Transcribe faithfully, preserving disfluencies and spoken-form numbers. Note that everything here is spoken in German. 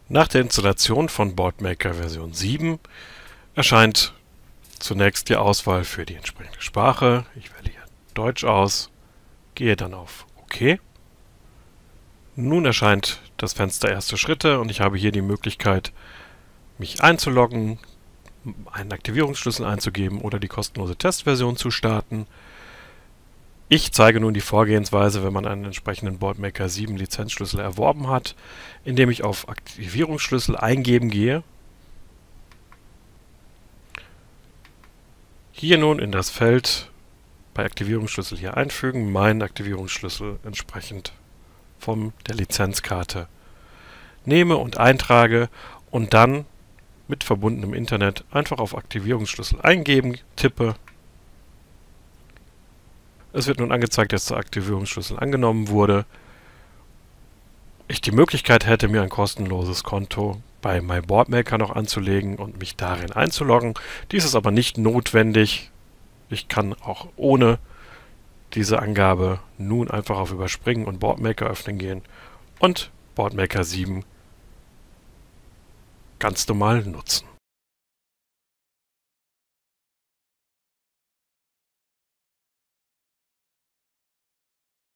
Nach der Installation von Boardmaker Version sieben erscheint zunächst die Auswahl für die entsprechende Sprache. Ich wähle hier Deutsch aus, gehe dann auf OK. Nun erscheint das Fenster Erste Schritte und ich habe hier die Möglichkeit, mich einzuloggen, einen Aktivierungsschlüssel einzugeben oder die kostenlose Testversion zu starten. Ich zeige nun die Vorgehensweise, wenn man einen entsprechenden Boardmaker sieben Lizenzschlüssel erworben hat, indem ich auf Aktivierungsschlüssel eingeben gehe. Hier nun in das Feld bei Aktivierungsschlüssel hier einfügen, meinen Aktivierungsschlüssel entsprechend von der Lizenzkarte nehme und eintrage und dann mit verbundenem Internet einfach auf Aktivierungsschlüssel eingeben, tippe. Es wird nun angezeigt, dass der Aktivierungsschlüssel angenommen wurde. Ich die Möglichkeit hätte, mir ein kostenloses Konto bei MyBoardmaker noch anzulegen und mich darin einzuloggen. Dies ist aber nicht notwendig. Ich kann auch ohne diese Angabe nun einfach auf Überspringen und Boardmaker öffnen gehen und Boardmaker sieben ganz normal nutzen.